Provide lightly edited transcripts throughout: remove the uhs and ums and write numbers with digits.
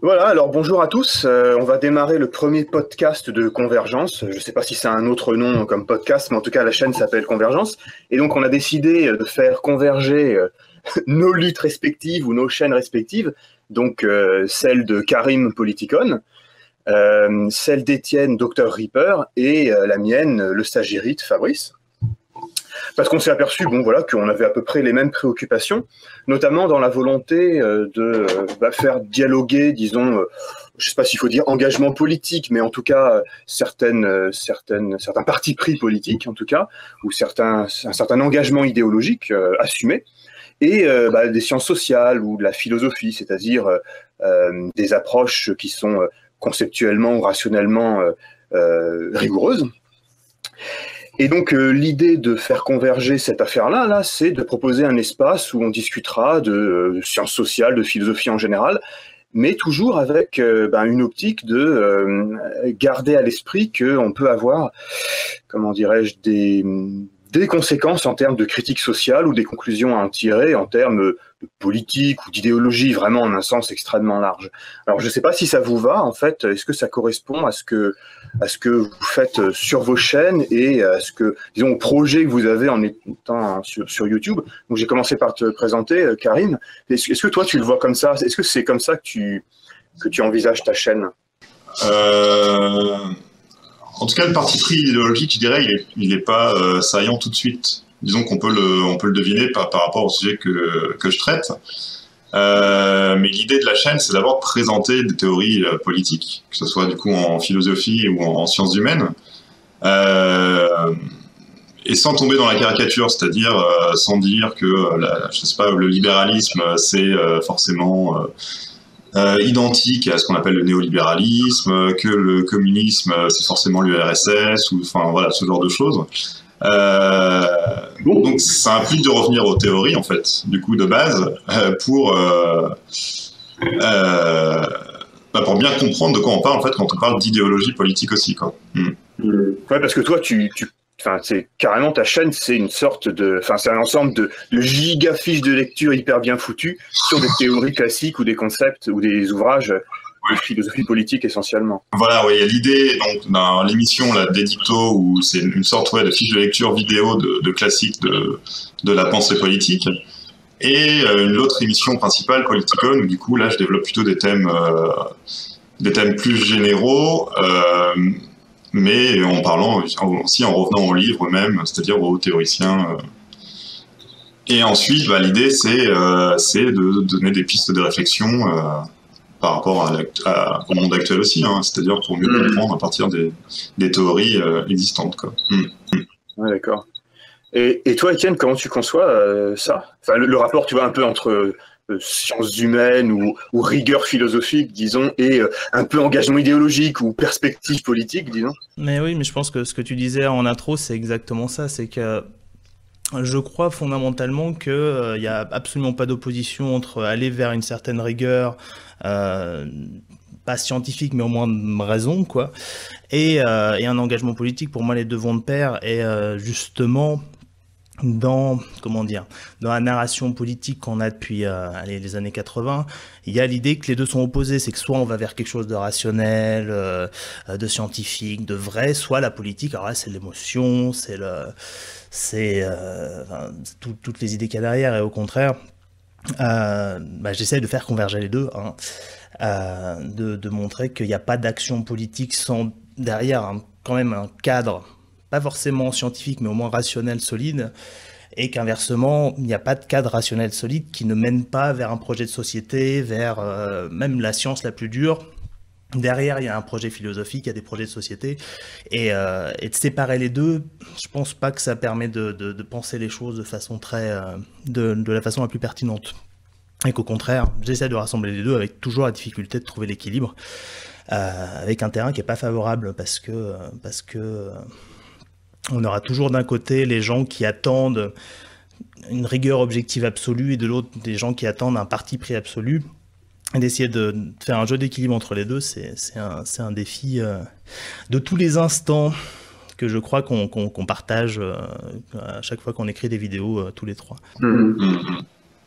Voilà, alors bonjour à tous. On va démarrer le premier podcast de Convergence. Je ne sais pas si c'est un autre nom comme podcast, mais en tout cas la chaîne s'appelle Convergence. Et donc on a décidé de faire converger nos luttes respectives ou nos chaînes respectives. Donc celle de Karim Politicon, celle d'Étienne Dr Reaper et la mienne, le stagiaire Fabrice. Parce qu'on s'est aperçu qu'on avait à peu près les mêmes préoccupations, notamment dans la volonté de faire dialoguer, disons, je ne sais pas s'il faut dire engagement politique, mais en tout cas certains partis pris politiques, en tout cas, ou un certain engagement idéologique assumé, et des sciences sociales ou de la philosophie, c'est-à-dire des approches qui sont conceptuellement ou rationnellement rigoureuses. Et donc l'idée de faire converger cette affaire-là, c'est de proposer un espace où on discutera de sciences sociales, de philosophie en général, mais toujours avec une optique de garder à l'esprit qu'on peut avoir, comment dirais-je, des conséquences en termes de critique sociale ou des conclusions à en tirer en termes de politique ou d'idéologie, vraiment en un sens extrêmement large. Alors je ne sais pas si ça vous va, en fait, est-ce que ça correspond à ce que vous faites sur vos chaînes et à ce que, disons, au projet que vous avez en étant sur YouTube. Donc j'ai commencé par te présenter, Karim. Est-ce que toi tu le vois comme ça? Est-ce que c'est comme ça que tu envisages ta chaîne? En tout cas, le parti pris idéologique, je dirais, il est pas saillant tout de suite. Disons qu'on peut le deviner par rapport au sujet que je traite. Mais l'idée de la chaîne, c'est d'abord de présenter des théories politiques, que ce soit du coup en philosophie ou en sciences humaines, et sans tomber dans la caricature, c'est-à-dire sans dire que je sais pas, le libéralisme c'est forcément identique à ce qu'on appelle le néolibéralisme, que le communisme c'est forcément l'URSS, ou enfin voilà, ce genre de choses. Donc ça implique de revenir aux théories en fait, du coup de base, pour bien comprendre de quoi on parle en fait quand on parle d'idéologie politique aussi, quoi. Ouais, parce que toi c'est carrément ta chaîne, c'est une sorte de, c'est un ensemble de gigafiches de lecture hyper bien foutues sur des théories classiques ou des concepts ou des ouvrages de philosophie politique essentiellement. Voilà, oui, il y a l'idée donc dans l'émission là d'Edicto où c'est une sorte de fiche de lecture vidéo de classiques de la pensée politique, et une autre émission principale, Politicon, où du coup là je développe plutôt des thèmes plus généraux, mais en parlant aussi, en revenant aux livres même, c'est-à-dire aux théoriciens. Et ensuite, l'idée c'est de donner des pistes de réflexion par rapport au monde actuel aussi, hein, c'est-à-dire pour mieux comprendre à partir des théories existantes, quoi. Ouais, d'accord. Et toi, Étienne, comment tu conçois ça? Enfin, le rapport, tu vois, un peu entre sciences humaines ou rigueur philosophique, disons, et un peu engagement idéologique ou perspective politique, disons. Mais oui, mais je pense que ce que tu disais en intro, c'est exactement ça. C'est que je crois fondamentalement qu'il n'y a absolument pas d'opposition entre aller vers une certaine rigueur, pas scientifique, mais au moins de raison, quoi, et un engagement politique. Pour moi, les deux vont de pair, et justement, dans la narration politique qu'on a depuis les années 80, il y a l'idée que les deux sont opposés. C'est que soit on va vers quelque chose de rationnel, de scientifique, de vrai, soit la politique, alors là c'est l'émotion, toutes les idées qu'il y a derrière, et au contraire, j'essaie de faire converger les deux, hein, de montrer qu'il n'y a pas d'action politique sans derrière quand même un cadre, pas forcément scientifique, mais au moins rationnel, solide, et qu'inversement, il n'y a pas de cadre rationnel solide qui ne mène pas vers un projet de société, vers même la science la plus dure. Derrière, il y a un projet philosophique, il y a des projets de société, et de séparer les deux, je pense pas que ça permet de penser les choses de façon de la façon la plus pertinente. Et qu'au contraire, j'essaie de rassembler les deux avec toujours la difficulté de trouver l'équilibre, avec un terrain qui est pas favorable parce que on aura toujours d'un côté les gens qui attendent une rigueur objective absolue, et de l'autre des gens qui attendent un parti pris absolu. Et d'essayer de faire un jeu d'équilibre entre les deux, c'est un défi de tous les instants que je crois qu'on partage à chaque fois qu'on écrit des vidéos tous les trois.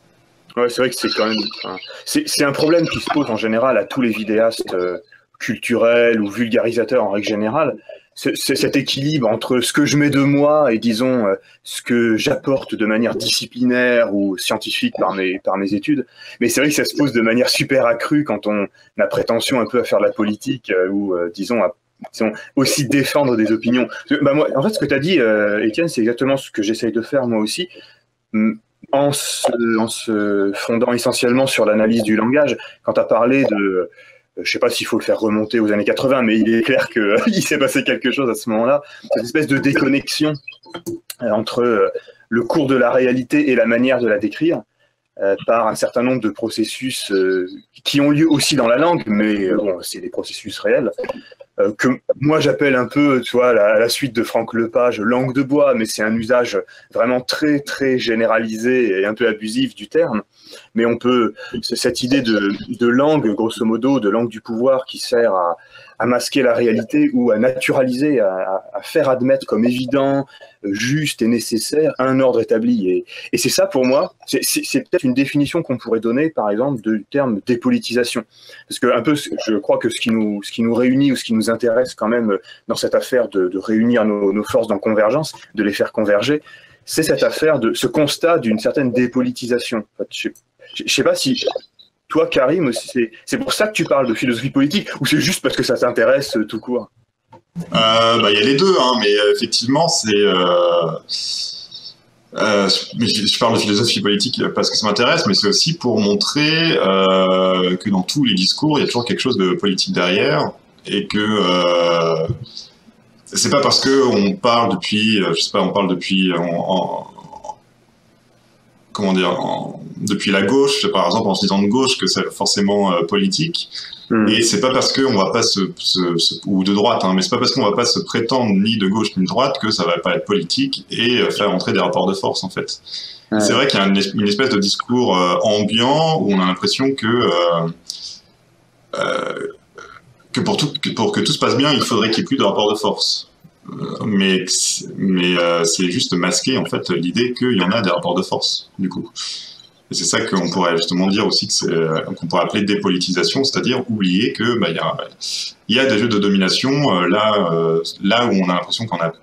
Ouais, c'est vrai que c'est quand même, enfin, c'est un problème qui se pose en général à tous les vidéastes culturels ou vulgarisateurs en règle générale. C'est cet équilibre entre ce que je mets de moi et disons ce que j'apporte de manière disciplinaire ou scientifique par mes études. Mais c'est vrai que ça se pose de manière super accrue quand on a prétention un peu à faire de la politique ou disons aussi défendre des opinions. Bah moi, en fait, ce que tu as dit, Étienne, c'est exactement ce que j'essaye de faire moi aussi. En se fondant essentiellement sur l'analyse du langage, quand tu as parlé de, je ne sais pas s'il faut le faire remonter aux années 80, mais il est clair qu'il s'est passé quelque chose à ce moment-là, cette espèce de déconnexion entre le cours de la réalité et la manière de la décrire, par un certain nombre de processus qui ont lieu aussi dans la langue, mais bon, c'est des processus réels, que moi j'appelle un peu, tu vois, à la suite de Franck Lepage, langue de bois, mais c'est un usage vraiment très très généralisé et un peu abusif du terme. Mais on peut, c'est cette idée de langue, grosso modo, de langue du pouvoir qui sert à masquer la réalité ou à naturaliser, à faire admettre comme évident, juste et nécessaire un ordre établi. Et c'est ça pour moi, c'est peut-être une définition qu'on pourrait donner, par exemple, du terme dépolitisation. Parce que un peu, je crois que ce qui nous réunit ou ce qui nous intéresse quand même dans cette affaire de réunir nos forces dans Convergence, de les faire converger, c'est cette affaire de ce constat d'une certaine dépolitisation. En fait, je sais pas si toi, Karim, c'est pour ça que tu parles de philosophie politique ou c'est juste parce que ça t'intéresse tout court? Bah, y a les deux, hein, mais effectivement, je parle de philosophie politique parce que ça m'intéresse, mais c'est aussi pour montrer que dans tous les discours, il y a toujours quelque chose de politique derrière et que c'est pas parce que on parle depuis, je sais pas, on parle depuis comment dire, depuis la gauche, par exemple en se disant de gauche, que c'est forcément politique. Et c'est pas parce qu'on va pas ou de droite, hein, mais c'est pas parce qu'on va pas se prétendre ni de gauche ni de droite que ça va pas être politique et faire entrer des rapports de force, en fait. Ouais. C'est vrai qu'il y a une espèce de discours ambiant où on a l'impression que pour que tout se passe bien, il faudrait qu'il y ait plus de rapports de force. Mais c'est juste masquer en fait l'idée qu'il y en a des rapports de force du coup. Et c'est ça qu'on pourrait justement dire aussi qu'on pourrait appeler dépolitisation, c'est-à-dire oublier que il y a des jeux de domination là où on a l'impression qu'on a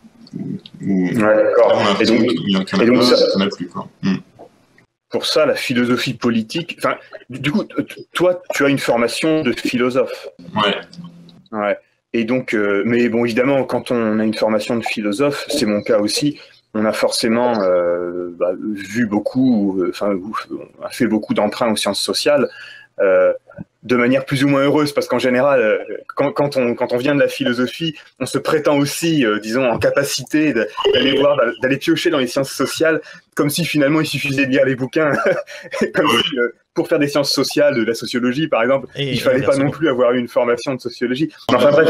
qu'il y en a plus quoi. Pour ça, la philosophie politique. Enfin, du coup, toi, tu as une formation de philosophe. Ouais. Ouais. Et donc, mais bon, évidemment, quand on a une formation de philosophe, c'est mon cas aussi, on a forcément vu beaucoup, on a fait beaucoup d'emprunts aux sciences sociales, de manière plus ou moins heureuse, parce qu'en général, quand on vient de la philosophie, on se prétend aussi, disons, en capacité d'aller piocher dans les sciences sociales, comme si finalement il suffisait de lire les bouquins, comme si pour faire des sciences sociales, de la sociologie par exemple, il fallait pas non plus avoir eu une formation de sociologie. Enfin bref,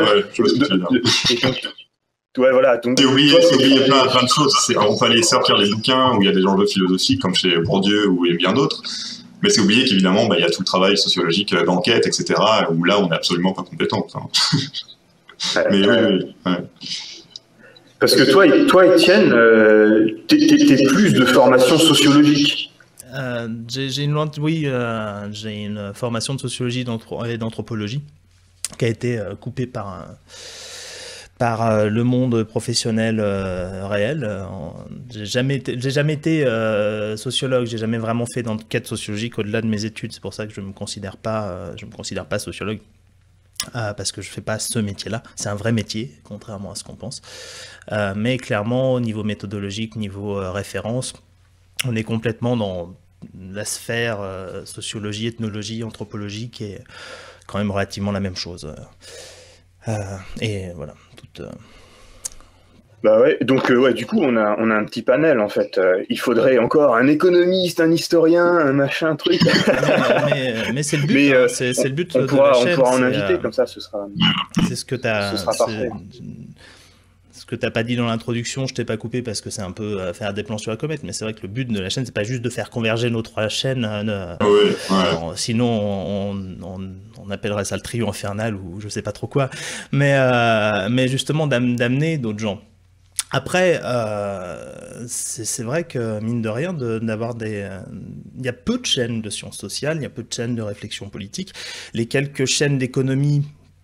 ouais, voilà. Donc, c'est oublier plein de choses. On peut aller sortir les bouquins où il y a des enjeux philosophiques, comme chez Bourdieu ou bien d'autres. Mais c'est oublier qu'évidemment, il y a tout le travail sociologique d'enquête, etc., où là, on n'est absolument pas compétent. Mais oui. Parce que toi, Étienne, t'es plus de formation sociologique. J'ai une formation de sociologie et d'anthropologie qui a été coupée par le monde professionnel réel. J'ai jamais été sociologue, j'ai jamais vraiment fait d'enquête sociologique au-delà de mes études. C'est pour ça que je me considère pas sociologue parce que je fais pas ce métier-là. C'est un vrai métier, contrairement à ce qu'on pense. Mais clairement, au niveau méthodologique, niveau référence, on est complètement dans la sphère sociologie, ethnologie, anthropologie, qui est quand même relativement la même chose. Et voilà. Bah ouais, donc du coup on a un petit panel en fait. Il faudrait encore un économiste, un historien, un machin truc. mais c'est le but. C'est le but on de pourra, la chaîne. On pourra en inviter comme ça, ce sera. C'est ce que t'as. Ce sera parfait. Ce que t'as pas dit dans l'introduction, je t'ai pas coupé parce que c'est un peu faire des plans sur la comète, mais c'est vrai que le but de la chaîne, c'est pas juste de faire converger nos trois chaînes. Sinon, on appellerait ça le trio infernal ou je sais pas trop quoi. Mais justement, d'amener d'autres gens. Après, c'est vrai que, mine de rien, d'avoir il y a peu de chaînes de sciences sociales, il y a peu de chaînes de réflexion politique. Les quelques chaînes d'économie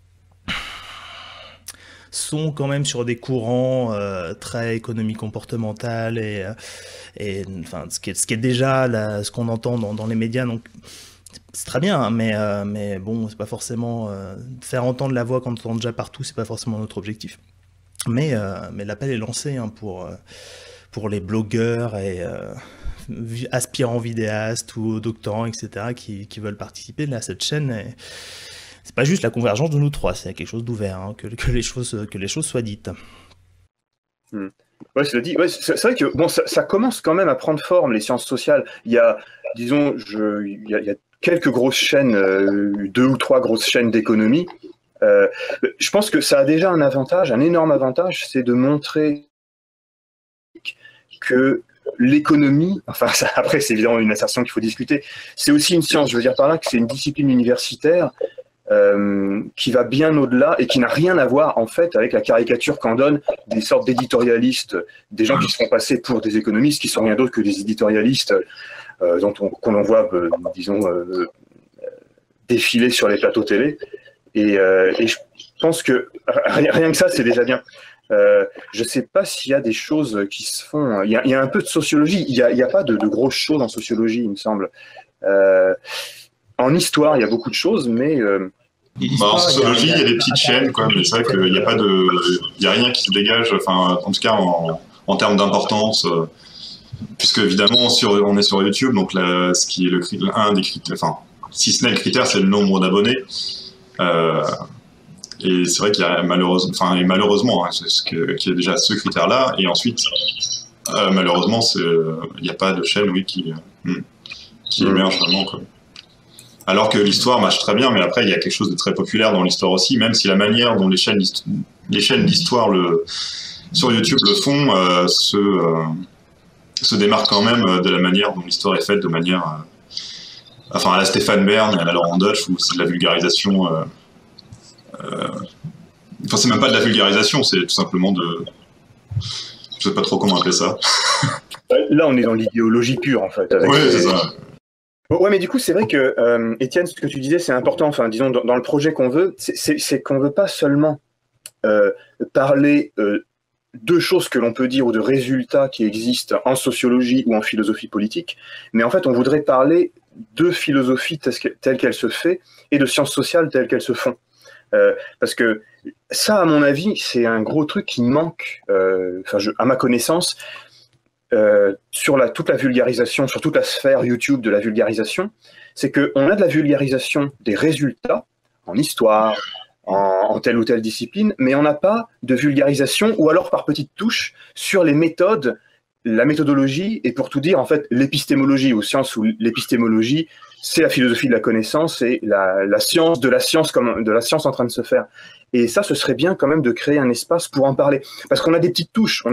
sont quand même sur des courants très économie comportementale enfin, ce qui est déjà ce qu'on entend dans les médias. Donc, c'est très bien, hein, mais bon, c'est pas forcément faire entendre la voix qu'on entend déjà partout, c'est pas forcément notre objectif. Mais l'appel est lancé, hein, pour les blogueurs et aspirants vidéastes ou doctorants, etc., qui veulent participer là, à cette chaîne. C'est pas juste la convergence de nous trois, c'est quelque chose d'ouvert, hein, que les choses soient dites. Ouais, cela dit, ouais, c'est vrai que bon, ça commence quand même à prendre forme, les sciences sociales. Il y a, disons, il y a quelques grosses chaînes, 2 ou 3 grosses chaînes d'économie. Je pense que ça a déjà un avantage, un énorme avantage, c'est de montrer que l'économie, enfin ça, après c'est évidemment une assertion qu'il faut discuter, c'est aussi une science, je veux dire par là que c'est une discipline universitaire qui va bien au-delà et qui n'a rien à voir en fait avec la caricature qu'en donnent des sortes d'éditorialistes, des gens qui se font passer pour des économistes, qui sont rien d'autre que des éditorialistes qu'on en voit, disons, défiler sur les plateaux télé. Et je pense que rien que ça, c'est déjà bien. Je ne sais pas s'il y a des choses qui se font. Il y a un peu de sociologie. Il n'y a pas de grosses choses en sociologie, il me semble. En histoire, il y a beaucoup de choses, mais... en sociologie, il y a des petites chaînes, quoi, mais c'est vrai qu'il n'y a pas il y a rien qui se dégage, enfin, en tout cas en termes d'importance, puisque évidemment on est sur YouTube, donc là, ce qui est un des critères, enfin, si ce n'est le critère, c'est le nombre d'abonnés. Et c'est vrai qu'il y a malheureusement, hein, qu'il y a déjà ce critère-là, et ensuite, malheureusement, il n'y a pas de chaîne, oui, qui émerge vraiment, quoi. Alors que l'histoire marche très bien, mais après, il y a quelque chose de très populaire dans l'histoire aussi, même si la manière dont les chaînes d'histoire sur YouTube le font se démarque quand même de la manière dont l'histoire est faite, de manière... enfin, à la Stéphane Bern et à la Laurent Deutsch, où c'est de la vulgarisation... enfin, c'est même pas de la vulgarisation, c'est tout simplement je sais pas trop comment appeler ça. Là, on est dans l'idéologie pure, en fait. Oui, c'est ça. Ouais, mais du coup, c'est vrai que, Étienne, ce que tu disais, c'est important. Enfin, disons, dans le projet qu'on veut, c'est qu'on ne veut pas seulement parler de choses que l'on peut dire ou de résultats qui existent en sociologie ou en philosophie politique, mais en fait, on voudrait parler de philosophie telle qu'elle se fait et de sciences sociales telles qu'elles se font. Parce que ça, à mon avis, c'est un gros truc qui manque, à ma connaissance, sur toute la vulgarisation, sur toute la sphère YouTube de la vulgarisation, c'est qu'on a de la vulgarisation des résultats en histoire, en telle ou telle discipline, mais on n'a pas de vulgarisation, ou alors par petites touches, sur les méthodes, la méthodologie, et pour tout dire, en fait, l'épistémologie, au sens où l'épistémologie, c'est la philosophie de la connaissance et la science de la science en train de se faire. Et ça, ce serait bien quand même de créer un espace pour en parler. Parce qu'on a des petites touches.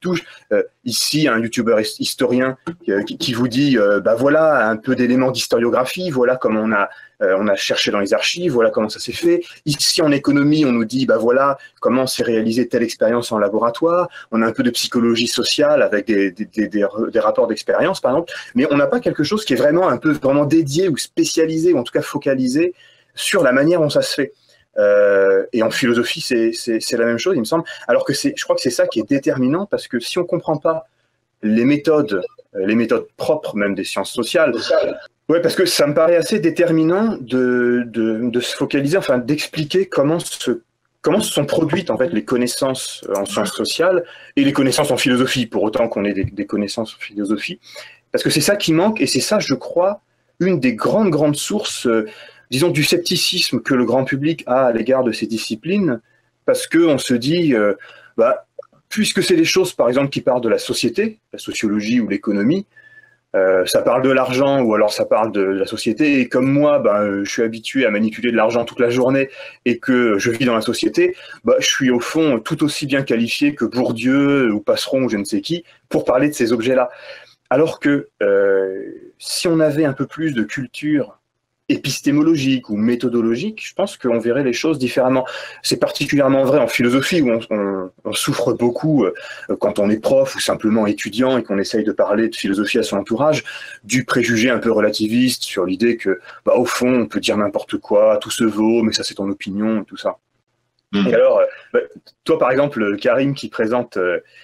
Ici, un youtubeur historien qui vous dit, bah voilà, un peu d'éléments d'historiographie, voilà comment on a cherché dans les archives, voilà comment ça s'est fait. Ici, en économie, on nous dit, bah voilà, comment s'est réalisée telle expérience en laboratoire. On a un peu de psychologie sociale avec des rapports d'expérience, par exemple. Mais on n'a pas quelque chose qui est vraiment dédié ou spécialisé, ou en tout cas focalisé sur la manière dont ça se fait. Et en philosophie, c'est la même chose, il me semble. Alors que je crois que c'est ça qui est déterminant, parce que si on ne comprend pas les méthodes propres même des sciences sociales, ouais, parce que ça me paraît assez déterminant de se focaliser, enfin d'expliquer comment se sont produites en fait les connaissances en sciences sociales et les connaissances en philosophie, pour autant qu'on ait des connaissances en philosophie, parce que c'est ça qui manque, et c'est ça, je crois, une des grandes sources disons, du scepticisme que le grand public a à l'égard de ces disciplines, parce qu'on se dit, puisque c'est des choses, par exemple, qui parlent de la société, la sociologie ou l'économie, ça parle de l'argent ou alors ça parle de la société, et comme moi, je suis habitué à manipuler de l'argent toute la journée et que je vis dans la société, je suis au fond tout aussi bien qualifié que Bourdieu ou Passeron ou je ne sais qui pour parler de ces objets-là. Alors que si on avait un peu plus de culture épistémologique ou méthodologique, je pense qu'on verrait les choses différemment. C'est particulièrement vrai en philosophie où on souffre beaucoup quand on est prof ou simplement étudiant et qu'on essaye de parler de philosophie à son entourage, du préjugé un peu relativiste sur l'idée que, au fond, on peut dire n'importe quoi, tout se vaut, mais ça c'est ton opinion et tout ça. Et alors, toi par exemple, Karim, qui présente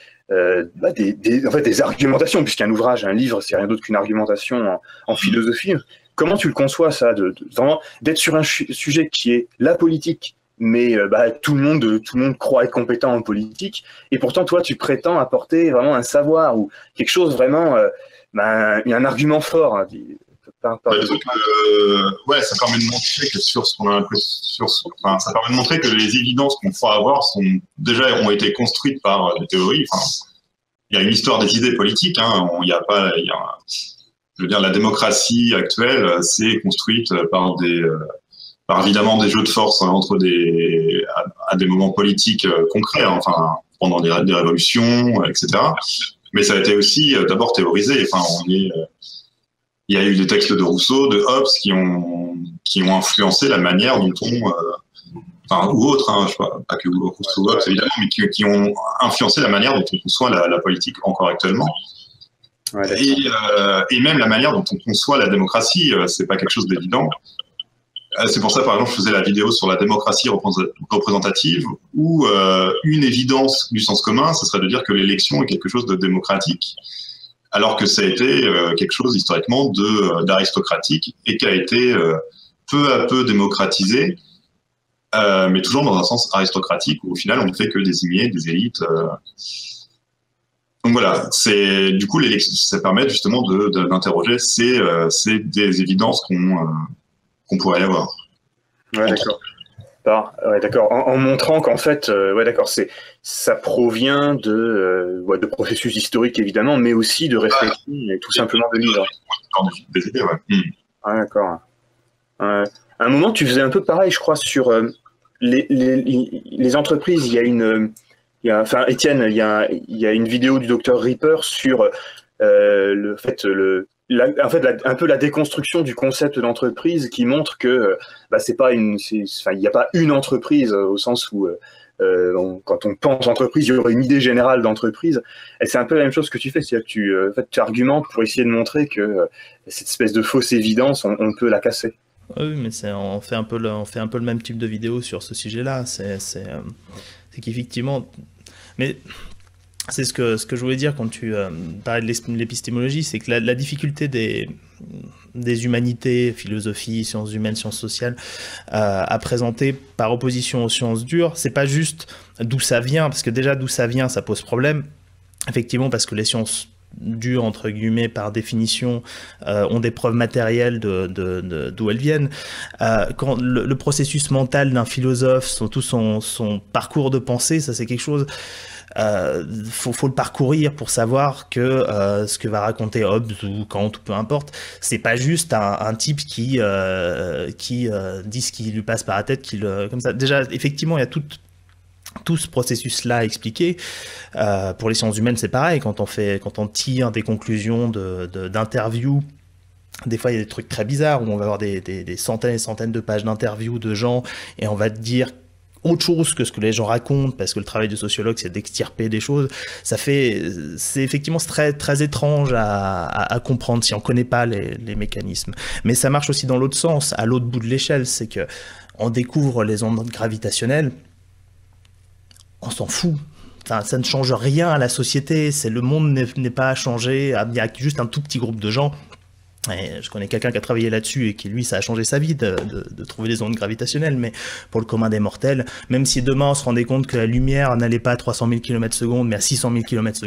des argumentations, puisqu'un ouvrage, un livre, c'est rien d'autre qu'une argumentation en philosophie. Comment tu le conçois, ça, vraiment d'être sur un sujet qui est la politique, mais tout le monde croit être compétent en politique, et pourtant, toi, tu prétends apporter vraiment un savoir ou quelque chose vraiment, un argument fort. Hein, ça permet de montrer que ça permet de montrer que les évidences qu'on croit avoir ont été construites par des théories. Enfin, il y a une histoire des idées politiques. Hein, je veux dire, la démocratie actuelle, c'est construite par évidemment des jeux de force entre à des moments politiques concrets, enfin, pendant des révolutions, etc. Mais ça a été aussi d'abord théorisé. Enfin, il y a eu des textes de Rousseau, de Hobbes qui ont influencé la manière dont ou autres, hein, je sais pas que Rousseau ou Hobbes évidemment, mais qui ont influencé la manière dont on conçoit la politique encore actuellement. Ouais, et même la manière dont on conçoit la démocratie, c'est pas quelque chose d'évident. C'est pour ça, par exemple, je faisais la vidéo sur la démocratie représentative, où une évidence du sens commun, ce serait de dire que l'élection est quelque chose de démocratique, alors que ça a été quelque chose historiquement d'aristocratique et qui a été peu à peu démocratisé, mais toujours dans un sens aristocratique, où au final on ne fait que désigner des élites. Donc voilà, du coup ça permet justement d'interroger ces des évidences qu'on pourrait avoir. Ouais, d'accord. D'accord. En montrant qu'en fait, ça provient de processus historiques évidemment, mais aussi de réflexion et tout simplement de livres. Des idées, ouais. Ah, d'accord. À un moment, tu faisais un peu pareil, je crois, sur les entreprises. Étienne, il y a une vidéo du docteur Ripper sur un peu la déconstruction du concept d'entreprise qui montre que il n'y a pas une entreprise au sens où quand on pense entreprise, il y aurait une idée générale d'entreprise. Et c'est un peu la même chose que tu fais, c'est-à-dire que tu argumentes pour essayer de montrer que cette espèce de fausse évidence, on peut la casser. Oui, mais on fait un peu le même type de vidéo sur ce sujet-là. C'est qu'effectivement, mais c'est ce que je voulais dire quand tu parlais de l'épistémologie, c'est que la difficulté des humanités, philosophie, sciences humaines, sciences sociales, à présenter par opposition aux sciences dures, c'est pas juste d'où ça vient, parce que déjà d'où ça vient, ça pose problème. Effectivement, parce que les sciences dures, entre guillemets, par définition, ont des preuves matérielles d'où elles viennent. Quand le processus mental d'un philosophe, tout son parcours de pensée, ça c'est quelque chose... faut le parcourir pour savoir que ce que va raconter Hobbes ou Kant ou peu importe, c'est pas juste un type qui dit ce qui lui passe par la tête, comme ça. Déjà, effectivement, il y a tout ce processus-là à expliquer. Pour les sciences humaines, c'est pareil. Quand on tire des conclusions d'interviews, des fois, il y a des trucs très bizarres où on va avoir des centaines et centaines de pages d'interviews de gens et on va te dire autre chose que ce que les gens racontent, parce que le travail du sociologue, c'est d'extirper des choses. C'est effectivement très, très étrange à comprendre si on ne connaît pas les mécanismes. Mais ça marche aussi dans l'autre sens, à l'autre bout de l'échelle, c'est que on découvre les ondes gravitationnelles, on s'en fout. Enfin, ça ne change rien à la société, le monde n'est pas à changer, il y a juste un tout petit groupe de gens. Et je connais quelqu'un qui a travaillé là-dessus et qui, lui, ça a changé sa vie de trouver des ondes gravitationnelles, mais pour le commun des mortels, même si demain on se rendait compte que la lumière n'allait pas à 300 000 km/s, mais à 600 000 km/s,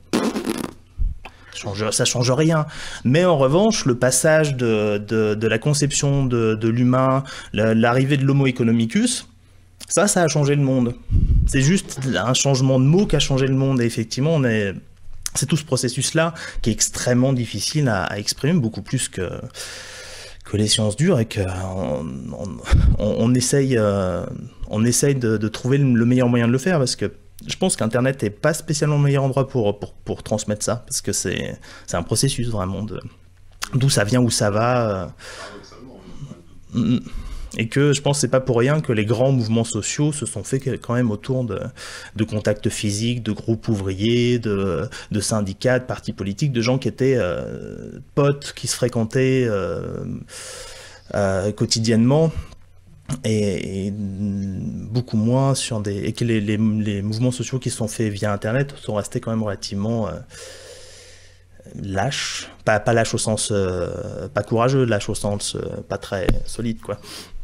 ça change rien. Mais en revanche, le passage de la conception de l'humain, l'arrivée de l'homo economicus, ça a changé le monde. C'est juste un changement de mot qui a changé le monde, et effectivement, c'est tout ce processus-là qui est extrêmement difficile à exprimer, beaucoup plus que les sciences dures, et qu'on essaye de trouver le meilleur moyen de le faire, parce que je pense qu'Internet n'est pas spécialement le meilleur endroit pour transmettre ça, parce que c'est un processus vraiment d'où ça vient, où ça va. Et que je pense que c'est pas pour rien que les grands mouvements sociaux se sont faits quand même autour de contacts physiques, de groupes ouvriers, de syndicats, de partis politiques, de gens qui étaient potes, qui se fréquentaient quotidiennement, et beaucoup moins sur et que les mouvements sociaux qui se sont faits via Internet sont restés quand même relativement lâches, pas lâches au sens pas courageux, lâches au sens pas très solide, quoi.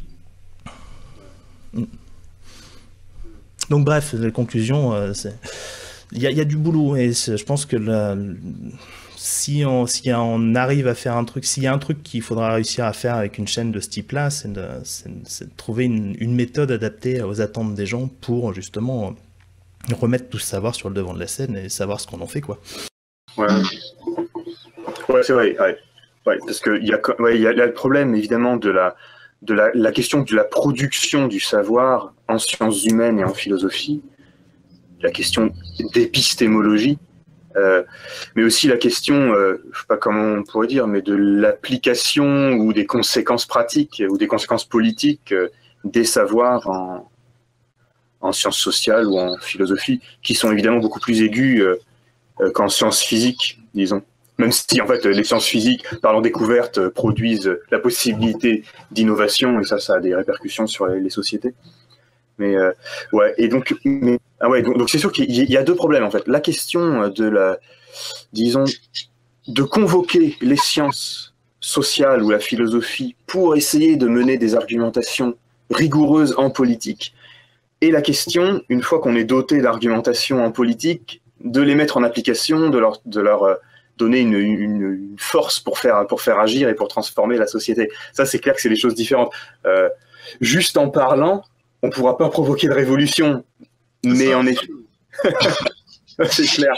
Donc bref, les conclusions, il y a du boulot, et je pense que si on arrive à faire un truc, s'il y a un truc qu'il faudra réussir à faire avec une chaîne de ce type-là, c'est de trouver une méthode adaptée aux attentes des gens pour justement remettre tout ce savoir sur le devant de la scène et savoir ce qu'on en fait, quoi. Ouais, c'est vrai, ouais, parce qu'il y a le problème évidemment de la question de la production du savoir en sciences humaines et en philosophie, la question d'épistémologie, mais aussi la question, je sais pas comment on pourrait dire, mais de l'application ou des conséquences pratiques ou des conséquences politiques des savoirs en sciences sociales ou en philosophie, qui sont évidemment beaucoup plus aigus qu'en sciences physiques, disons. Même si, en fait, les sciences physiques, par leur découverte, produisent la possibilité d'innovation, et ça a des répercussions sur les sociétés. Mais, ouais, et donc, donc c'est sûr qu'il y a deux problèmes, en fait. La question disons, de convoquer les sciences sociales ou la philosophie pour essayer de mener des argumentations rigoureuses en politique, et la question, une fois qu'on est doté d'argumentations en politique, de les mettre en application, de leur donner une force pour faire agir et pour transformer la société. Ça, c'est clair que c'est des choses différentes. Juste en parlant, on ne pourra pas provoquer de révolution, mais en effet, c'est clair.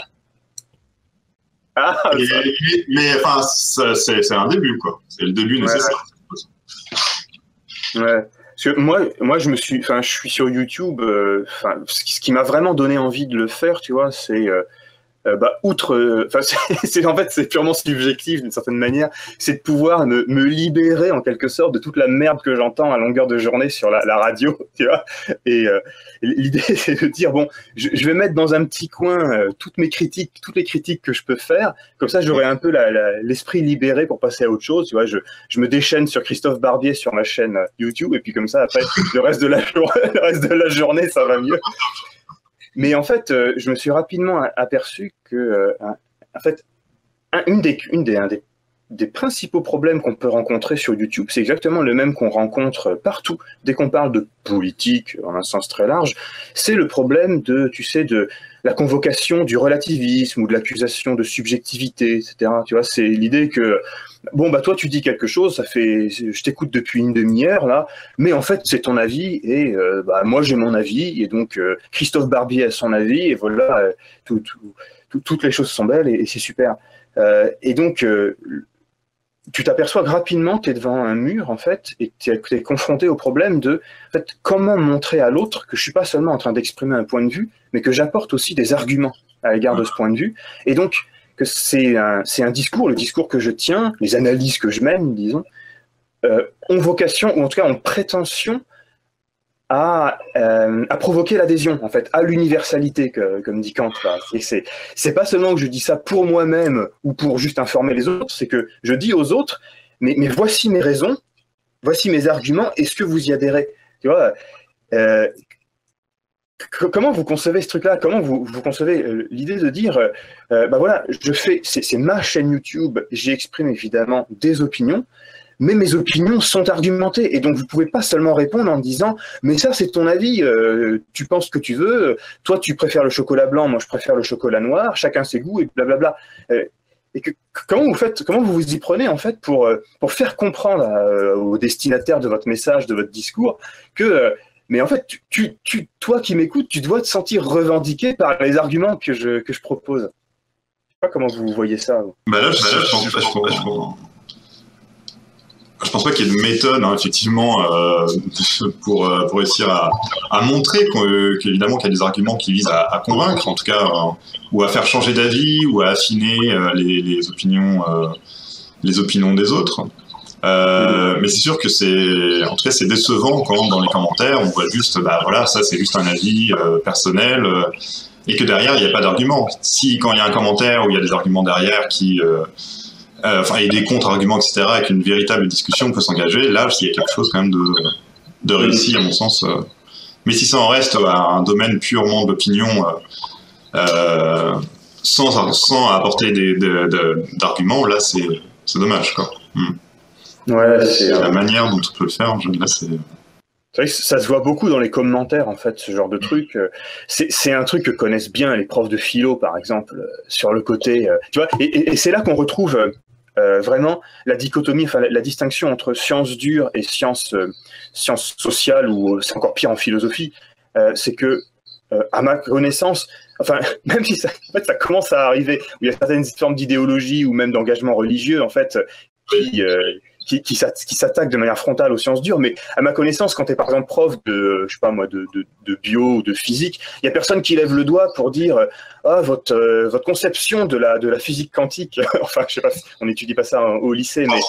Mais enfin, c'est un début, quoi. C'est le début nécessaire. Ouais. Parce que moi, je suis sur YouTube. Ce qui m'a vraiment donné envie de le faire, tu vois, c'est c'est purement subjectif d'une certaine manière, c'est de pouvoir me libérer en quelque sorte de toute la merde que j'entends à longueur de journée sur la radio, tu vois. Et l'idée, c'est de dire bon, je vais mettre dans un petit coin toutes les critiques que je peux faire, comme ça j'aurai un peu l'esprit libéré pour passer à autre chose, tu vois. Je me déchaîne sur Christophe Barbier sur ma chaîne YouTube, et puis comme ça après le reste de la journée ça va mieux. Mais en fait, je me suis rapidement aperçu que, en fait, un des principaux problèmes qu'on peut rencontrer sur YouTube, c'est exactement le même qu'on rencontre partout. Dès qu'on parle de politique, en un sens très large, c'est le problème de la convocation du relativisme ou de l'accusation de subjectivité, etc. Tu vois, c'est l'idée que, bon, bah, toi, tu dis quelque chose, je t'écoute depuis une demi-heure, là, mais en fait, c'est ton avis, et moi, j'ai mon avis, et donc, Christophe Barbier a son avis, et voilà, toutes les choses sont belles, et c'est super. Et donc, tu t'aperçois que rapidement, tu es devant un mur, en fait, et tu es confronté au problème de en fait, comment montrer à l'autre que je ne suis pas seulement en train d'exprimer un point de vue, mais que j'apporte aussi des arguments à l'égard de ce point de vue. Et donc, que c'est un discours, le discours que je tiens, les analyses que je mène, disons, ont vocation, ou en tout cas ont prétention à provoquer l'adhésion, en fait, à l'universalité, comme dit Kant. C'est pas seulement que je dis ça pour moi-même ou pour juste informer les autres, c'est que je dis aux autres, mais voici mes raisons, voici mes arguments, est-ce que vous y adhérez? Tu vois, comment vous concevez ce truc-là? Comment vous concevez l'idée de dire, voilà, c'est ma chaîne YouTube, j'y exprime évidemment des opinions, mais mes opinions sont argumentées, et donc vous pouvez pas seulement répondre en disant mais ça c'est ton avis, tu penses ce que tu veux, toi tu préfères le chocolat blanc, moi je préfère le chocolat noir, chacun ses goûts et blablabla. Et comment vous vous y prenez en fait pour faire comprendre aux destinataires de votre message, de votre discours, que mais en fait toi qui m'écoutes, tu dois te sentir revendiqué par les arguments que je propose. Je sais pas comment vous voyez ça. Je pense pas qu'il y ait de méthode, hein, effectivement, pour réussir à montrer qu'évidemment qu'il y a des arguments qui visent à convaincre, en tout cas, ou à faire changer d'avis, ou à affiner les opinions des autres. Mais c'est sûr que en tout cas, c'est décevant quand dans les commentaires, on voit juste, voilà, ça c'est juste un avis personnel, et que derrière, il n'y a pas d'argument. Si, quand il y a un commentaire où il y a des arguments derrière et des contre-arguments, etc., avec une véritable discussion peut s'engager, là, il y a quelque chose quand même de réussi, à mon sens. Mais si ça en reste à un domaine purement d'opinion, sans apporter d'arguments, là, c'est dommage, quoi. Ouais, c'est la manière dont on peut le faire. Là, c'est vrai que ça se voit beaucoup dans les commentaires, en fait, ce genre de truc. C'est un truc que connaissent bien les profs de philo, par exemple, sur le côté... tu vois, et c'est là qu'on retrouve vraiment la dichotomie, enfin la distinction entre sciences dures et sciences sociales, ou c'est encore pire en philosophie. C'est que, à ma connaissance, enfin, même si en fait, ça commence à arriver, où il y a certaines formes d'idéologie ou même d'engagement religieux, en fait, qui s'attaquent de manière frontale aux sciences dures, mais à ma connaissance, quand tu es par exemple prof de, je sais pas moi, de bio ou de physique, il y a personne qui lève le doigt pour dire votre conception de la physique quantique, enfin je sais pas, on n'étudie pas ça au lycée, mais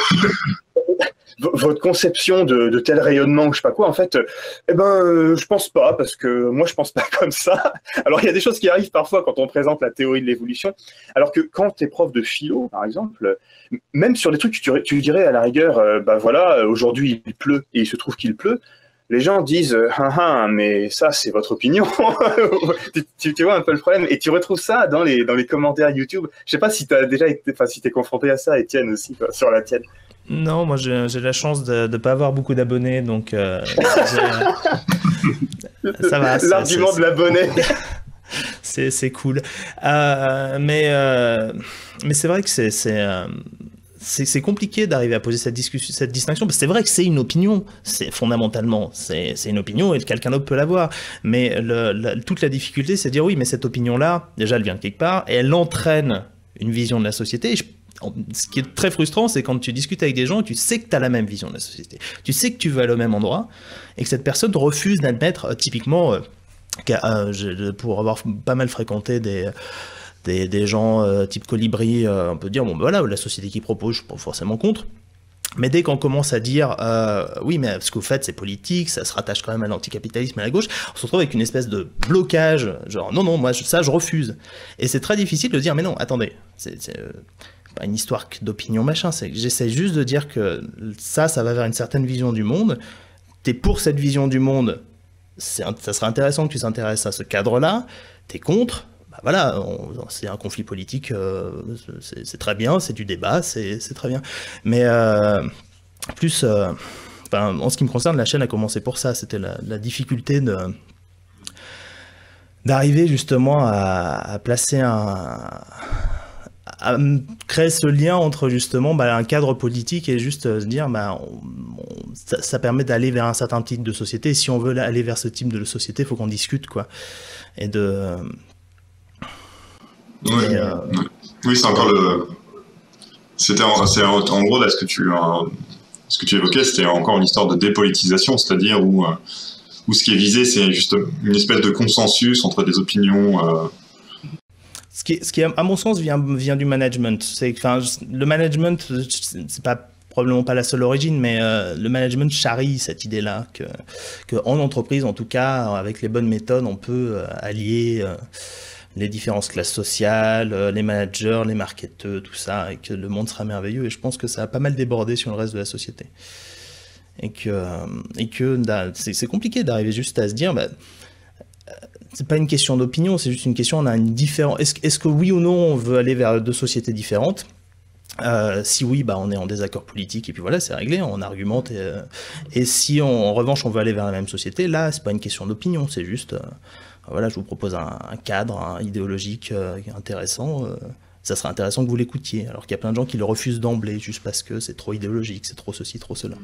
votre conception de tel rayonnement ou je sais pas quoi, en fait, je pense pas, parce que moi je pense pas comme ça. Alors il y a des choses qui arrivent parfois quand on présente la théorie de l'évolution, alors que quand tu es prof de philo, par exemple, même sur des trucs tu dirais à la rigueur, voilà, aujourd'hui il pleut et il se trouve qu'il pleut, les gens disent mais ça c'est votre opinion. tu vois un peu le problème, et tu retrouves ça dans les commentaires YouTube. Je sais pas si t'as déjà si t'es confronté à ça, Étienne, aussi, quoi, sur la tienne. Non, moi j'ai la chance de ne pas avoir beaucoup d'abonnés, donc ça va. L'argument de l'abonné. C'est cool. Mais c'est vrai que c'est compliqué d'arriver à poser cette distinction, parce que c'est vrai que c'est une opinion, fondamentalement, c'est une opinion et quelqu'un d'autre peut l'avoir. Mais toute la difficulté, c'est de dire oui, mais cette opinion-là, déjà, elle vient de quelque part et elle entraîne une vision de la société. Et ce qui est très frustrant, c'est quand tu discutes avec des gens et tu sais que tu as la même vision de la société, tu sais que tu vas aller au même endroit et que cette personne refuse d'admettre, typiquement, pour avoir pas mal fréquenté des gens type Colibri, on peut dire, bon, voilà, la société qui propose, je suis pas forcément contre. Mais dès qu'on commence à dire oui, mais ce que vous faites, c'est politique, ça se rattache quand même à l'anticapitalisme et à la gauche, on se retrouve avec une espèce de blocage, genre non, moi ça je refuse. Et c'est très difficile de dire mais non, attendez, c'est pas une histoire d'opinion machin, c'est que j'essaie juste de dire que ça va vers une certaine vision du monde. T'es pour cette vision du monde, ça serait intéressant que tu t'intéresses à ce cadre-là. T'es contre. Voilà, c'est un conflit politique, c'est très bien, c'est du débat, c'est très bien. Mais en ce qui me concerne, la chaîne a commencé pour ça. C'était la difficulté d'arriver justement à placer à créer ce lien entre justement un cadre politique et juste se dire ça permet d'aller vers un certain type de société. Et si on veut aller vers ce type de société, il faut qu'on discute, quoi. Et oui, c'est encore c'était en gros là ce que tu évoquais, c'était encore une histoire de dépolitisation, c'est-à-dire où ce qui est visé, c'est juste une espèce de consensus entre des opinions. Ce qui à mon sens vient du management. Le management, c'est probablement pas la seule origine, mais le management charrie cette idée-là que en entreprise, en tout cas, avec les bonnes méthodes, on peut allier les différentes classes sociales, les managers, les marketeurs, tout ça, et que le monde sera merveilleux. Et je pense que ça a pas mal débordé sur le reste de la société. Et que c'est compliqué d'arriver juste à se dire, c'est pas une question d'opinion, c'est juste une question, on a une différence. Est-ce que oui ou non, on veut aller vers deux sociétés différentes ? Si oui, on est en désaccord politique, et puis voilà, c'est réglé, on argumente. Et si en revanche, on veut aller vers la même société, là, c'est pas une question d'opinion, c'est juste... voilà, je vous propose un cadre idéologique intéressant. Ça serait intéressant que vous l'écoutiez. Alors qu'il y a plein de gens qui le refusent d'emblée juste parce que c'est trop idéologique, c'est trop ceci, trop cela.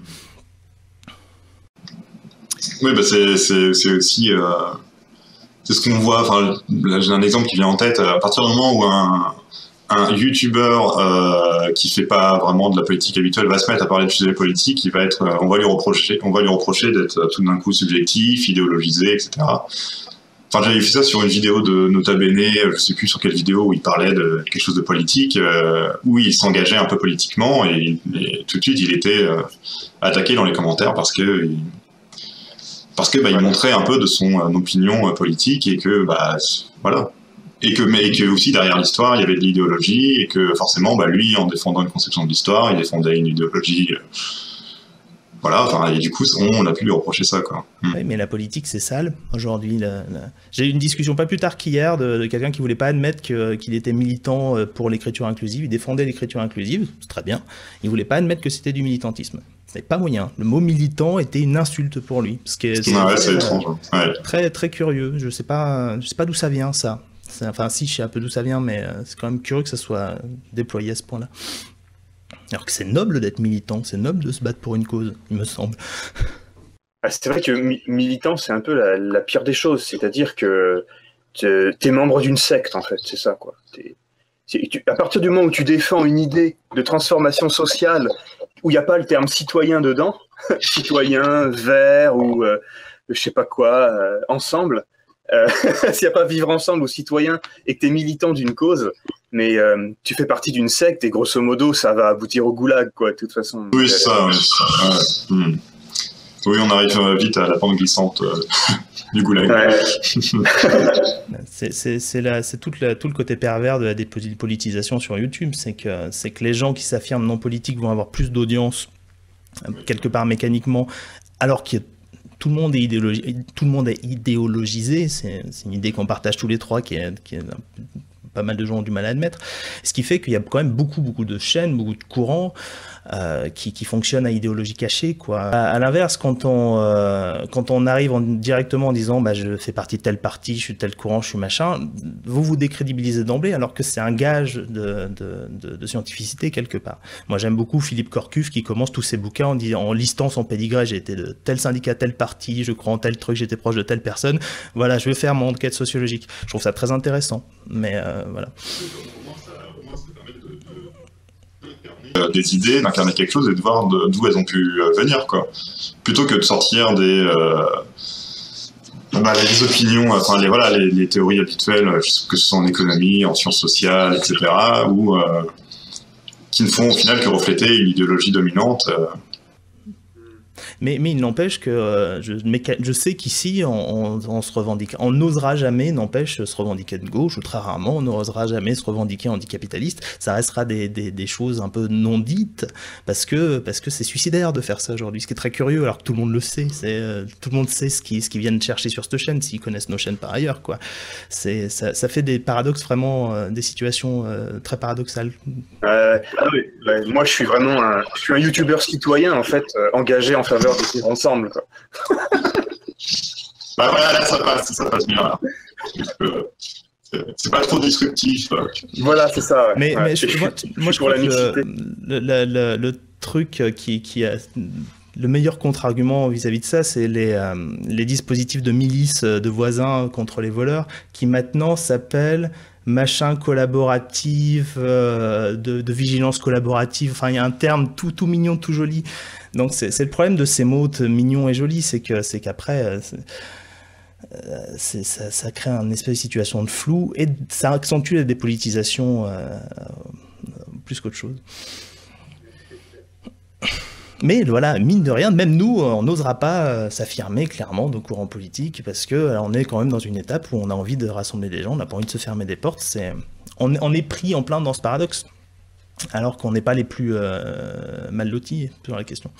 Oui, c'est aussi... c'est ce qu'on voit. Enfin, là, j'ai un exemple qui vient en tête. À partir du moment où un YouTuber qui fait pas vraiment de la politique habituelle va se mettre à parler de sujets politiques, on va lui reprocher d'être tout d'un coup subjectif, idéologisé, etc. Enfin, j'avais vu ça sur une vidéo de Nota Bene, je sais plus sur quelle vidéo, où il parlait de quelque chose de politique, où il s'engageait un peu politiquement, et tout de suite il était attaqué dans les commentaires parce que il montrait un peu de son opinion politique, et que voilà, et que aussi derrière l'histoire il y avait de l'idéologie, et que forcément lui, en défendant une conception de l'histoire, il défendait une idéologie. Voilà, enfin, et du coup, on a pu lui reprocher ça, quoi. Oui, mais la politique, c'est sale. Aujourd'hui, j'ai eu une discussion pas plus tard qu'hier de quelqu'un qui voulait pas admettre qu'il était militant pour l'écriture inclusive. Il défendait l'écriture inclusive, c'est très bien. Il voulait pas admettre que c'était du militantisme. C'est pas moyen. Le mot militant était une insulte pour lui. C'est étrange. Ouais. Très, très curieux. Je sais pas d'où ça vient, ça. Enfin, si, je sais un peu d'où ça vient, mais c'est quand même curieux que ça soit déployé à ce point-là. Alors que c'est noble d'être militant, c'est noble de se battre pour une cause, il me semble. C'est vrai que militant, c'est un peu la pire des choses. C'est-à-dire que t'es membre d'une secte, en fait, c'est ça, quoi. À partir du moment où tu défends une idée de transformation sociale, où il n'y a pas le terme citoyen dedans, citoyen, vert ou je sais pas quoi, ensemble, s'il n'y a pas vivre ensemble ou citoyen, et que tu es militant d'une cause, mais tu fais partie d'une secte, et grosso modo, ça va aboutir au goulag, quoi, de toute façon. Oui, c'est ça. Ouais. Oui, on arrive vite à la pente glissante du goulag. Ouais. C'est tout le côté pervers de la dépolitisation sur YouTube, c'est que les gens qui s'affirment non politiques vont avoir plus d'audience, quelque part mécaniquement, alors que tout le monde est idéologisé. C'est une idée qu'on partage tous les trois, qui est pas mal de gens ont du mal à admettre. Ce qui fait qu'il y a quand même beaucoup de chaînes, beaucoup de courants qui fonctionnent à idéologie cachée, quoi. À l'inverse, quand on arrive directement en disant je fais partie de tel parti, je suis tel courant, je suis machin, vous décrédibilisez d'emblée, alors que c'est un gage de scientificité quelque part. Moi, j'aime beaucoup Philippe Corcuff qui commence tous ses bouquins en listant son pédigré. J'ai été de tel syndicat, tel parti, je crois en tel truc, j'étais proche de telle personne. Voilà, je vais faire mon enquête sociologique. Je trouve ça très intéressant, mais voilà. Des idées, d'incarner quelque chose et de voir d'où elles ont pu venir, quoi. Plutôt que de sortir des opinions, enfin les théories habituelles, que ce soit en économie, en sciences sociales, etc., ou qui ne font au final que refléter une idéologie dominante. Mais il n'empêche que je sais qu'ici on se revendique, on n'osera jamais, n'empêche, se revendiquer de gauche, ou très rarement on n'osera jamais se revendiquer anticapitaliste. Ça restera des choses un peu non dites, parce que c'est suicidaire de faire ça aujourd'hui, ce qui est très curieux, alors que tout le monde le sait. Tout le monde sait ce qu'ils viennent chercher sur cette chaîne, s'ils connaissent nos chaînes par ailleurs, quoi. Ça fait des paradoxes, vraiment, des situations très paradoxales. Oui. Moi je suis un youtubeur citoyen, en fait, engagé en faveur de vivre ensemble, quoi. Voilà, ça passe bien, là. C'est pas trop disruptif. Voilà, c'est ça. Ouais. Mais moi, je crois que le truc qui a le meilleur contre-argument vis-à-vis de ça, c'est les dispositifs de milice de voisins contre les voleurs, qui maintenant s'appellent machin collaboratif, de vigilance collaborative. Enfin, il y a un terme tout mignon, tout joli. Donc c'est le problème de ces mots mignons et jolis, c'est qu'après ça crée une espèce de situation de flou, et ça accentue la dépolitisation plus qu'autre chose. Mais voilà, mine de rien, même nous, on n'osera pas s'affirmer clairement de courant politique, parce que on est quand même dans une étape où on a envie de rassembler des gens, on n'a pas envie de se fermer des portes. On est pris en plein dans ce paradoxe, alors qu'on n'est pas les plus mal lotis sur la question.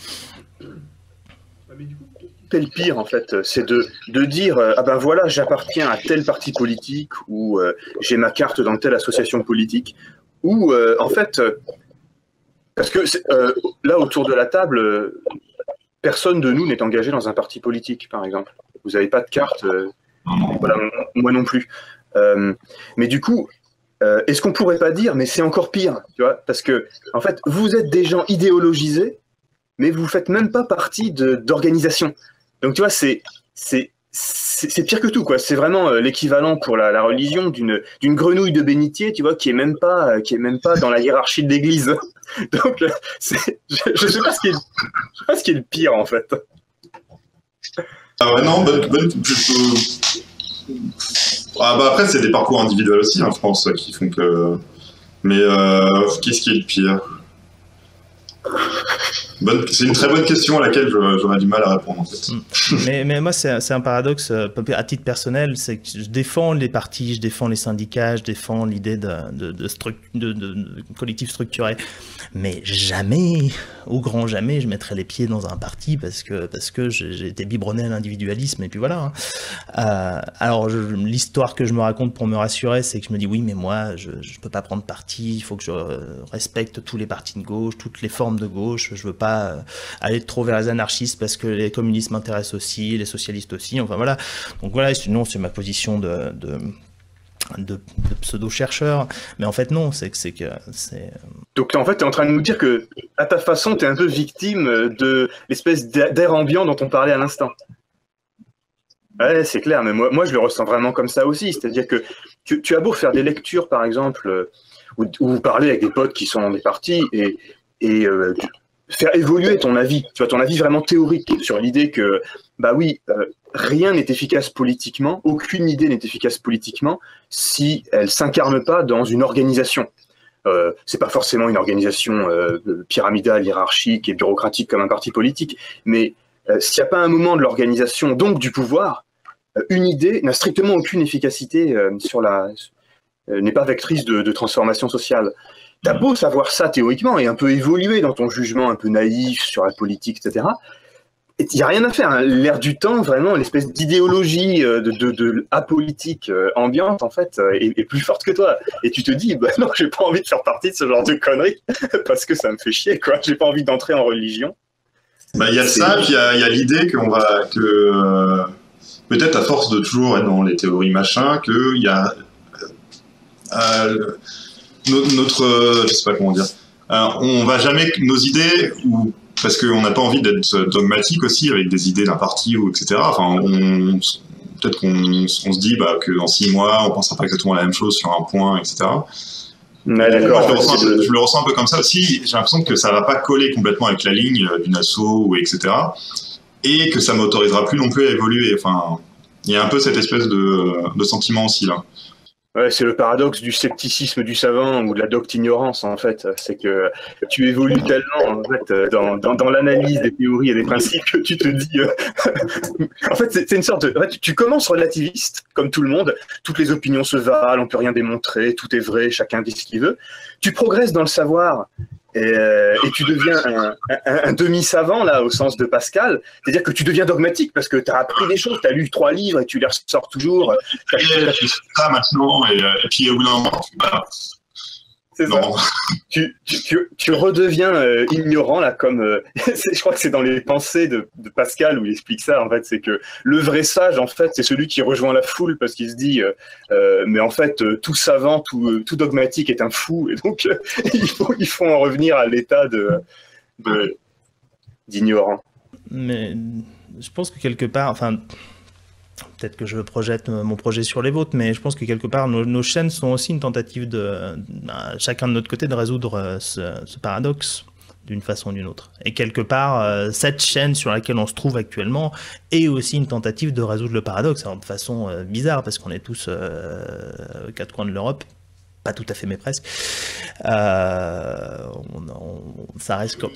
C'est le pire, en fait, c'est de dire voilà, j'appartiens à tel parti politique, ou j'ai ma carte dans telle association politique, ou en fait... Parce que là, autour de la table, personne de nous n'est engagé dans un parti politique, par exemple. Vous n'avez pas de carte, voilà, moi non plus. Mais du coup, est-ce qu'on pourrait pas dire, mais c'est encore pire, tu vois, parce que en fait, vous êtes des gens idéologisés, mais vous faites même pas partie d'organisation. Donc tu vois, c'est pire que tout, quoi. C'est vraiment l'équivalent pour la religion d'une grenouille de bénitier, tu vois, qui est même pas dans la hiérarchie de l'Église. Donc, je sais pas ce qui est le pire, en fait. Ah ouais, non, Ah bah après, c'est des parcours individuels aussi, hein, je pense, qui font que... Mais qu'est-ce qui est le pire? C'est une très bonne question à laquelle j'aurais du mal à répondre, en fait. Mais moi, c'est un paradoxe à titre personnel, c'est que je défends les partis, je défends les syndicats, je défends l'idée de collectif structuré. Mais jamais, au grand jamais, je mettrai les pieds dans un parti parce que j'ai été biberonné à l'individualisme et puis voilà. Alors, l'histoire que je me raconte pour me rassurer, c'est que je me dis oui, mais moi, je peux pas prendre parti, il faut que je respecte tous les partis de gauche, toutes les formes de gauche, je veux pas aller trop vers les anarchistes parce que les communistes m'intéressent aussi, les socialistes aussi, enfin voilà. Donc voilà, sinon c'est ma position de pseudo-chercheur, mais en fait non, c'est. Donc en fait, tu es en train de nous dire que, à ta façon, tu es un peu victime de l'espèce d'air ambiant dont on parlait à l'instant. Ouais, c'est clair, mais moi je le ressens vraiment comme ça aussi, c'est-à-dire que tu as beau faire des lectures, par exemple, ou parler avec des potes qui sont dans des partis, et faire évoluer ton avis, tu vois, ton avis vraiment théorique sur l'idée que, bah oui, rien n'est efficace politiquement, aucune idée n'est efficace politiquement si elle s'incarne pas dans une organisation. C'est pas forcément une organisation pyramidale, hiérarchique et bureaucratique comme un parti politique, mais s'il n'y a pas un moment de l'organisation, donc du pouvoir, une idée n'a strictement aucune efficacité n'est pas vectrice de transformation sociale. T'as beau savoir ça théoriquement et un peu évoluer dans ton jugement un peu naïf sur la politique, etc. Il n'y a rien à faire. Hein. L'air du temps, vraiment, l'espèce d'idéologie de apolitique ambiante, en fait, est plus forte que toi. Et tu te dis, bah non, j'ai pas envie de faire partie de ce genre de conneries parce que ça me fait chier, quoi. J'ai pas envie d'entrer en religion. Bah, il y a ça, puis il y a l'idée que peut-être à force de toujours être dans les théories machin, qu'il y a je sais pas comment dire, on va jamais, nos idées, ou parce qu'on n'a pas envie d'être dogmatique aussi avec des idées d'un parti ou etc. Enfin, peut-être qu'on se dit que dans 6 mois, on pensera pas exactement la même chose sur un point, etc. Ouais, d'accord. Je le ressens un peu comme ça aussi. J'ai l'impression que ça va pas coller complètement avec la ligne d'une asso ou etc. Et que ça m'autorisera plus non plus à évoluer. Enfin, il y a un peu cette espèce de sentiment aussi là. Ouais, c'est le paradoxe du scepticisme du savant ou de la docte-ignorance, en fait. C'est que tu évolues tellement, en fait, dans l'analyse des théories et des principes que tu te dis... En fait, c'est une sorte de... En fait, tu commences relativiste, comme tout le monde. Toutes les opinions se valent, on peut rien démontrer, tout est vrai, chacun dit ce qu'il veut. Tu progresses dans le savoir et tu deviens un demi-savant, là, au sens de Pascal. C'est-à-dire que tu deviens dogmatique parce que tu as appris des choses, tu as lu 3 livres et tu les ressors toujours. Tu fais ça maintenant, et puis au bout d'un moment, c'est ça. Tu redeviens ignorant, là, comme... je crois que c'est dans les pensées de Pascal où il explique ça, en fait. C'est que le vrai sage, en fait, c'est celui qui rejoint la foule parce qu'il se dit mais en fait, tout savant, tout dogmatique est un fou. Et donc, il faut en revenir à l'état d'ignorant. Mais je pense que quelque part... Enfin, peut-être que je projette mon projet sur les vôtres, mais je pense que quelque part, nos chaînes sont aussi une tentative chacun de notre côté, de résoudre ce paradoxe d'une façon ou d'une autre. Et quelque part, cette chaîne sur laquelle on se trouve actuellement est aussi une tentative de résoudre le paradoxe, alors de façon bizarre, parce qu'on est tous aux 4 coins de l'Europe, pas tout à fait, mais presque. Ça reste comme...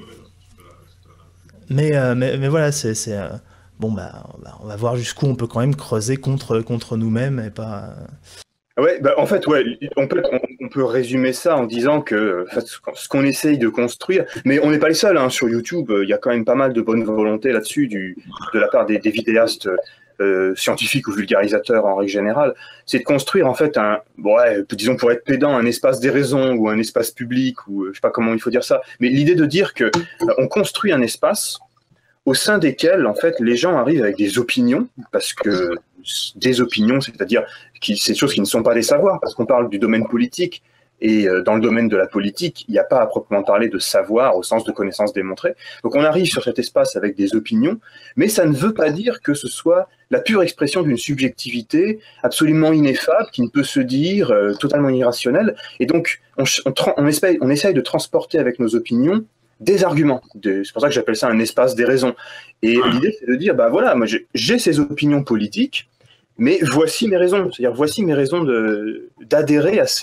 Mais voilà, c'est bon, on va voir jusqu'où on peut quand même creuser contre nous-mêmes et pas... Ouais, en fait, ouais, on peut résumer ça en disant que ce qu'on essaye de construire, mais on n'est pas les seuls, hein, sur YouTube, il y a quand même pas mal de bonne volonté là-dessus de la part des vidéastes scientifiques ou vulgarisateurs en règle générale, c'est de construire en fait disons pour être pédant, un espace des raisons ou un espace public, ou je sais pas comment il faut dire ça, mais l'idée de dire que on construit un espace au sein desquels, en fait, les gens arrivent avec des opinions, parce que des opinions, c'est-à-dire c'est des choses qui ne sont pas des savoirs, parce qu'on parle du domaine politique, et dans le domaine de la politique, il n'y a pas à proprement parler de savoir au sens de connaissance démontrée. Donc on arrive sur cet espace avec des opinions, mais ça ne veut pas dire que ce soit la pure expression d'une subjectivité absolument ineffable, qui ne peut se dire, totalement irrationnelle, et donc on essaye de transporter avec nos opinions des arguments. C'est pour ça que j'appelle ça un espace des raisons. Et l'idée, c'est de dire, voilà, moi j'ai ces opinions politiques, mais voici mes raisons. C'est-à-dire, voici mes raisons d'adhérer à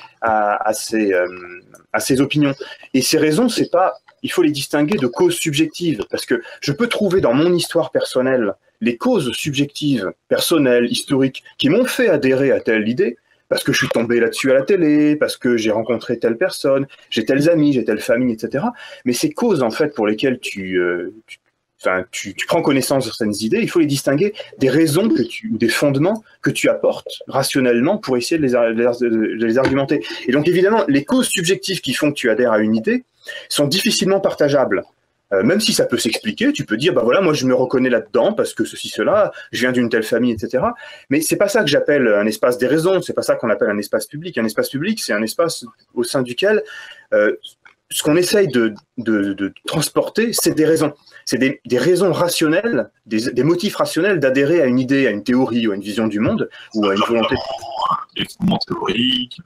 ces opinions. Et ces raisons, c'est pas, il faut les distinguer de causes subjectives, parce que je peux trouver dans mon histoire personnelle les causes subjectives, personnelles, historiques, qui m'ont fait adhérer à telle idée, parce que je suis tombé là-dessus à la télé, parce que j'ai rencontré telle personne, j'ai tels amis, j'ai telle famille, etc. Mais ces causes, en fait, pour lesquelles tu prends connaissance de certaines idées, il faut les distinguer des raisons ou des fondements que tu apportes rationnellement pour essayer de les argumenter. Et donc, évidemment, les causes subjectives qui font que tu adhères à une idée sont difficilement partageables. Même si ça peut s'expliquer, tu peux dire, bah voilà, moi je me reconnais là-dedans parce que ceci, cela, je viens d'une telle famille, etc. Mais c'est pas ça que j'appelle un espace des raisons, c'est pas ça qu'on appelle un espace public. Un espace public, c'est un espace au sein duquel ce qu'on essaye de transporter, c'est des raisons. C'est des raisons rationnelles, des motifs rationnels d'adhérer à une idée, à une théorie ou à une vision du monde, ou à une volonté. Des fondements théoriques,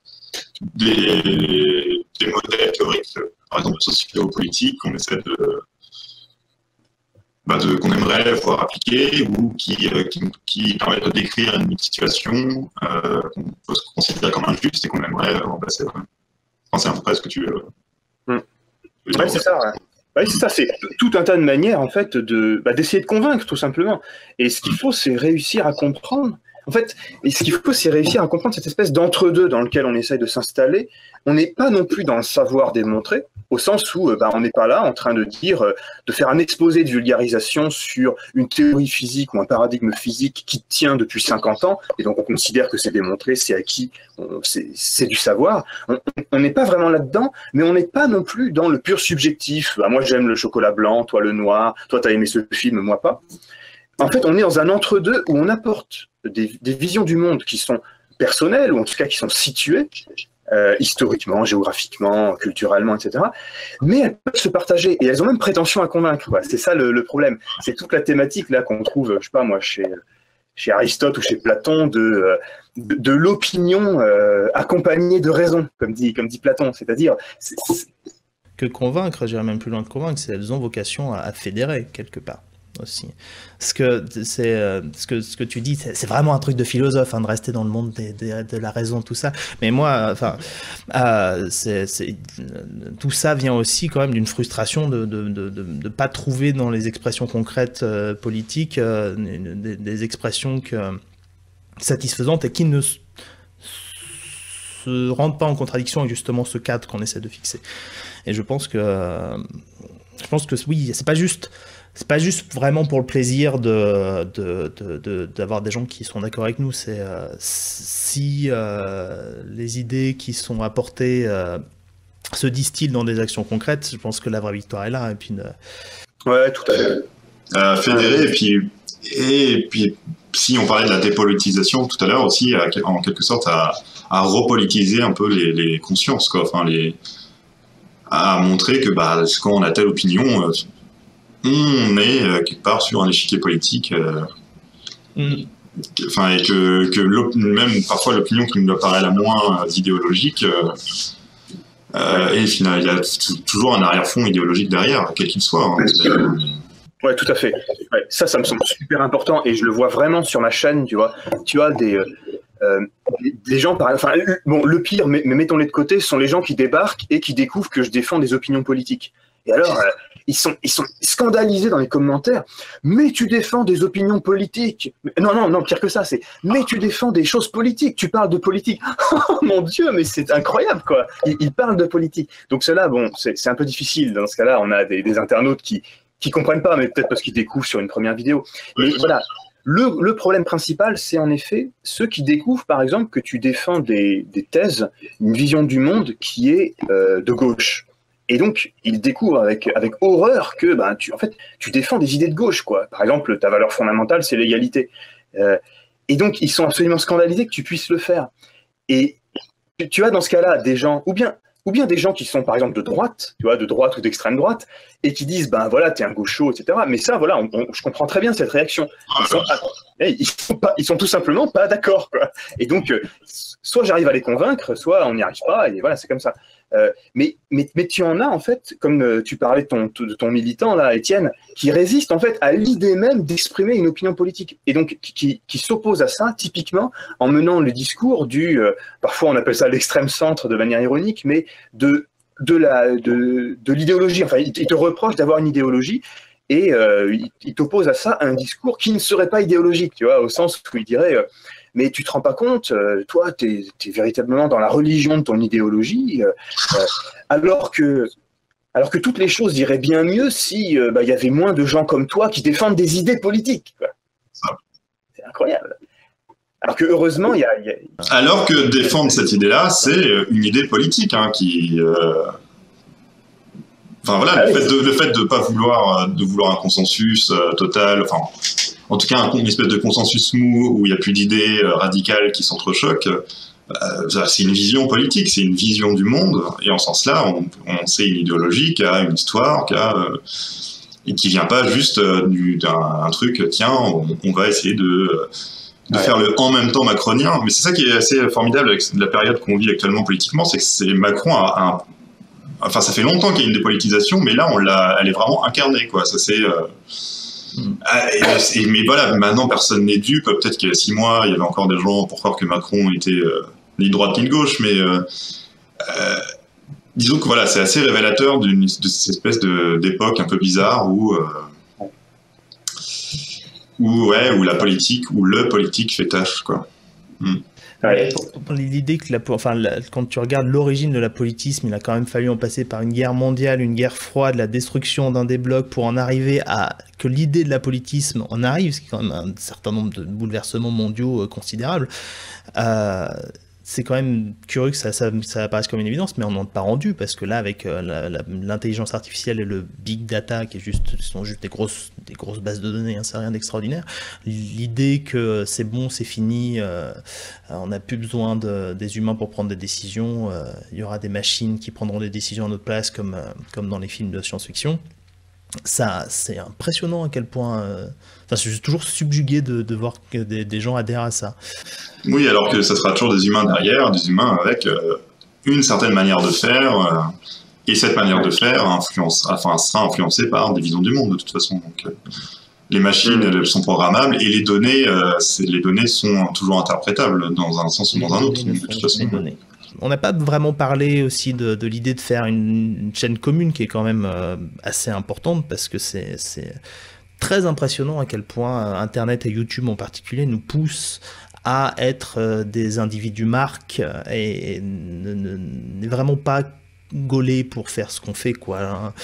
des modèles théoriques, par exemple socio-politiques, qu'on essaie qu'on aimerait voir appliquer, ou qui permettent de décrire une situation qu'on peut considérer comme injuste et qu'on aimerait remplacer. Enfin, c'est à peu près ce que tu veux. Ouais, c'est ça. Ouais, c'est ça, c'est tout un tas de manières, en fait, d'essayer de convaincre, tout simplement. Et ce qu'il faut, c'est réussir à comprendre. En fait, ce qu'il faut, c'est réussir à comprendre cette espèce d'entre-deux dans lequel on essaye de s'installer. On n'est pas non plus dans le savoir démontré, au sens où on n'est pas là en train de de faire un exposé de vulgarisation sur une théorie physique ou un paradigme physique qui tient depuis 50 ans, et donc on considère que c'est démontré, c'est acquis, c'est du savoir. On n'est pas vraiment là-dedans, mais on n'est pas non plus dans le pur subjectif. Moi, j'aime le chocolat blanc, toi le noir, toi t'as aimé ce film, moi pas. En fait, on est dans un entre-deux où on apporte des visions du monde qui sont personnelles, ou en tout cas qui sont situées, historiquement, géographiquement, culturellement, etc. Mais elles peuvent se partager, et elles ont même prétention à convaincre. C'est ça le problème. C'est toute la thématique là qu'on trouve, je sais pas moi, chez Aristote ou chez Platon, de l'opinion accompagnée de raison, comme dit Platon. C'est-à-dire... Que convaincre, j'irais même plus loin que convaincre, c'est elles ont vocation à fédérer quelque part. Aussi. Ce que tu dis, c'est vraiment un truc de philosophe, de rester dans le monde de la raison, tout ça. Mais moi, tout ça vient aussi quand même d'une frustration de pas trouver dans les expressions concrètes politiques des expressions satisfaisantes et qui ne se rendent pas en contradiction avec justement ce cadre qu'on essaie de fixer. Et je pense que oui, c'est pas juste vraiment pour le plaisir d'avoir des gens qui sont d'accord avec nous. C'est si les idées qui sont apportées se distillent dans des actions concrètes, je pense que la vraie victoire est là. Et puis ouais, tout à fait. Fédérer, et puis si on parlait de la dépolitisation tout à l'heure aussi, en quelque sorte à repolitiser un peu les consciences, quoi. Enfin, à montrer que quand on a telle opinion, on est quelque part sur un échiquier politique, et que même parfois l'opinion qui nous paraît la moins idéologique, et finalement il y a toujours un arrière-fond idéologique derrière, quel qu'il soit. Ouais, tout à fait. Ouais, ça me semble super important, et je le vois vraiment sur ma chaîne. Tu vois, des gens, le pire, mais mettons-les de côté, sont les gens qui débarquent et qui découvrent que je défends des opinions politiques. Et alors, ils sont scandalisés dans les commentaires. Mais tu défends des opinions politiques. Non, pire que ça, mais tu défends des choses politiques. Tu parles de politique. Oh mon Dieu, mais c'est incroyable, quoi. Ils parlent de politique. Donc cela, c'est un peu difficile. Dans ce cas-là, on a des internautes qui comprennent pas, mais peut-être parce qu'ils découvrent sur une première vidéo. Mais voilà. Le problème principal, c'est en effet ceux qui découvrent, par exemple, que tu défends des thèses, une vision du monde qui est de gauche. Et donc, ils découvrent avec horreur que tu défends des idées de gauche, quoi. Par exemple, ta valeur fondamentale, c'est l'égalité. Et donc, ils sont absolument scandalisés que tu puisses le faire. Et tu as dans ce cas-là des gens, ou bien des gens qui sont, par exemple, de droite ou d'extrême droite, et qui disent, voilà, t'es un gaucho, etc. Mais ça, voilà, je comprends très bien cette réaction. Ils sont tout simplement pas d'accord, quoi. Et donc, soit j'arrive à les convaincre, soit on n'y arrive pas, et voilà, c'est comme ça. Mais tu en as, en fait, comme tu parlais de ton militant, là, Étienne, qui résiste, en fait, à l'idée même d'exprimer une opinion politique. Et donc, qui s'oppose à ça, typiquement, en menant le discours parfois on appelle ça l'extrême centre de manière ironique, mais de l'idéologie. Enfin, il te reproche d'avoir une idéologie, et il t'oppose à ça un discours qui ne serait pas idéologique, tu vois, au sens où il dirait mais tu te rends pas compte, toi, t'es véritablement dans la religion de ton idéologie, alors que toutes les choses iraient bien mieux si y avait moins de gens comme toi qui défendent des idées politiques, quoi. C'est incroyable. Alors que heureusement, Alors que défendre cette idée-là, c'est une idée politique, hein, qui... Enfin voilà, le fait de pas vouloir un consensus total, enfin en tout cas une espèce de consensus mou où il n'y a plus d'idées radicales qui s'entrechoquent, c'est une vision politique, c'est une vision du monde, et en ce sens-là, on sait une idéologie qui a une histoire, et qui vient pas juste d'un truc, tiens, on va essayer de faire le en même temps macronien. Mais c'est ça qui est assez formidable avec la période qu'on vit actuellement politiquement, c'est que Macron enfin, ça fait longtemps qu'il y a une dépolitisation, mais là, elle est vraiment incarnée, quoi. Ça, mais voilà, maintenant, personne n'est dupe. Peut-être qu'il y a 6 mois, il y avait encore des gens pour croire que Macron était ni de droite ni de gauche, mais disons que voilà, c'est assez révélateur de cette espèce d'époque un peu bizarre où la politique, où le politique fait tâche, quoi. L'idée que quand tu regardes l'origine de l'apolitisme, il a quand même fallu en passer par une guerre mondiale, une guerre froide, la destruction d'un des blocs pour en arriver à que l'idée de l'apolitisme en arrive, ce qui est quand même un certain nombre de bouleversements mondiaux considérables. C'est quand même curieux que ça apparaisse comme une évidence, mais on n'en est pas rendu, parce que là, avec l'intelligence artificielle et le big data, qui sont juste des grosses bases de données, hein, c'est rien d'extraordinaire, l'idée que c'est bon, c'est fini, on n'a plus besoin des humains pour prendre des décisions, il y aura des machines qui prendront des décisions à notre place, comme dans les films de science-fiction. Ça, c'est impressionnant à quel point... je suis toujours subjugué de voir que des gens adhèrent à ça. Oui, alors que ça sera toujours des humains derrière, des humains avec une certaine manière de faire, et cette manière de faire sera influencée par des visions du monde, de toute façon. Donc, les machines, elles sont programmables, et les données sont toujours interprétables dans un sens ou dans un autre, de toute façon. On n'a pas vraiment parlé aussi de l'idée de faire une chaîne commune qui est quand même assez importante, parce que c'est très impressionnant à quel point Internet et YouTube en particulier nous poussent à être des individus marques et n'est vraiment pas gaulé pour faire ce qu'on fait, quoi.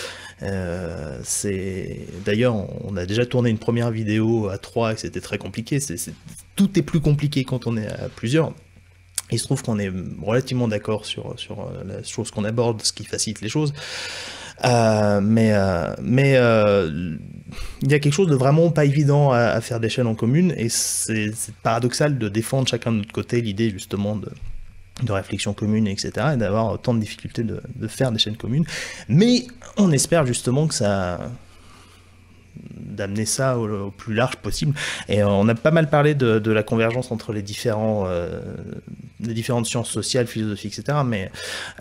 D'ailleurs, on a déjà tourné une première vidéo à 3 et c'était très compliqué. Tout est plus compliqué quand on est à plusieurs. Il se trouve qu'on est relativement d'accord sur la chose qu'on aborde, ce qui facilite les choses. Mais il y a quelque chose de vraiment pas évident à faire des chaînes en commune, et c'est paradoxal de défendre chacun de notre côté l'idée justement de réflexion commune, etc., et d'avoir autant de difficultés de faire des chaînes communes. Mais on espère justement que d'amener ça au plus large possible. Et on a pas mal parlé de la convergence entre les différentes sciences sociales, philosophiques, etc. Mais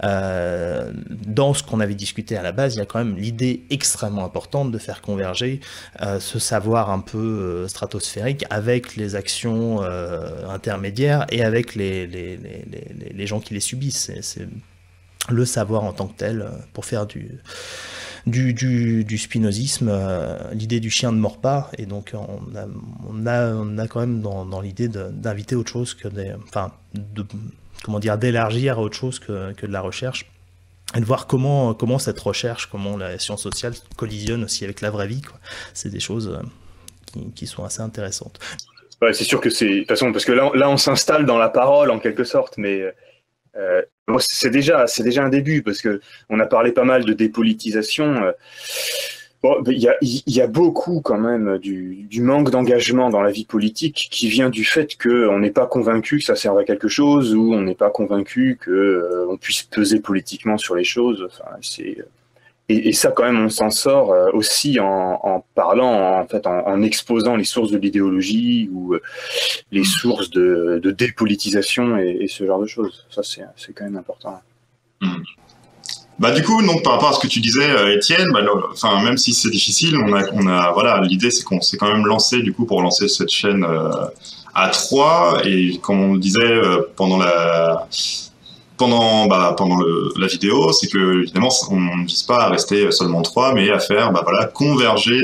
dans ce qu'on avait discuté à la base, il y a quand même l'idée extrêmement importante de faire converger ce savoir un peu stratosphérique avec les actions intermédiaires et avec les gens qui les subissent. C'est le savoir en tant que tel pour faire du spinozisme, l'idée du chien ne mord pas, et donc on a quand même dans l'idée d'inviter autre chose que d'élargir à autre chose que de la recherche, et de voir comment cette recherche, comment la science sociale collisionne aussi avec la vraie vie, quoi. C'est des choses qui sont assez intéressantes. Ouais, c'est sûr que de toute façon, parce que là on s'installe dans la parole en quelque sorte, mais c'est déjà un début, parce que on a parlé pas mal de dépolitisation. Il y a beaucoup quand même du manque d'engagement dans la vie politique qui vient du fait qu'on n'est pas convaincu que ça serve à quelque chose, ou on n'est pas convaincu qu'on puisse peser politiquement sur les choses. Enfin, et ça quand même on s'en sort aussi en parlant, en exposant les sources de l'idéologie ou les sources de dépolitisation et ce genre de choses. Ça c'est quand même important. Bah du coup, donc par rapport à ce que tu disais, Étienne, enfin même si c'est difficile, voilà, l'idée c'est qu'on s'est quand même lancé du coup pour lancer cette chaîne à 3 et comme on le disait pendant la vidéo, c'est que évidemment on ne vise pas à rester seulement 3, mais à faire voilà converger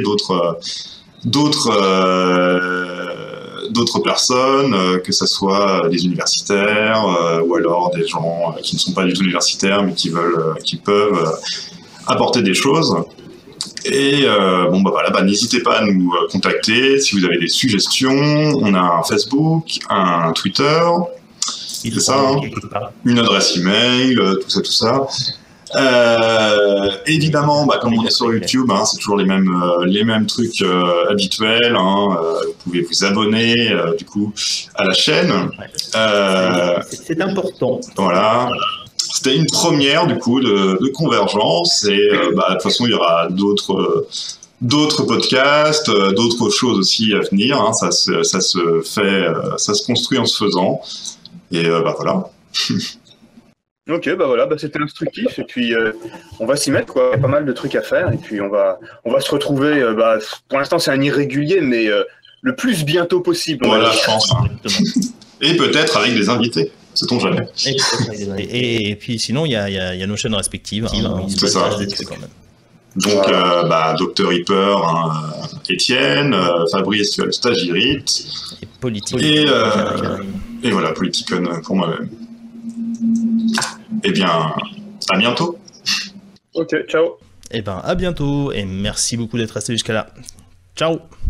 d'autres personnes, que ce soit des universitaires ou alors des gens qui ne sont pas du tout universitaires mais qui peuvent apporter des choses. Et voilà, n'hésitez pas à nous contacter si vous avez des suggestions. On a un Facebook, un Twitter, c'est ça, hein, une adresse email, tout ça. Évidemment, comme on est sur YouTube, c'est toujours les mêmes trucs habituels. Vous pouvez vous abonner du coup à la chaîne. C'est important. Voilà. C'était une première du coup de Convergence et de toute façon il y aura d'autres podcasts, d'autres choses aussi à venir. Ça se fait, ça se construit en se faisant. Et voilà. Ok, voilà, c'était instructif et puis on va s'y mettre quoi. Il y a pas mal de trucs à faire et puis on va se retrouver. Pour l'instant c'est un irrégulier, mais le plus bientôt possible. Voilà, je pense. Et peut-être avec des invités. Sait-on jamais. Et puis sinon il y a nos chaînes respectives. C'est ça. Quand même. Donc Dr Ripper, Étienne, Fabrice Stagirit et Politique. Et voilà, Politicon pour moi-même. Eh bien, à bientôt. Ok, ciao. À bientôt et merci beaucoup d'être resté jusqu'à là. Ciao.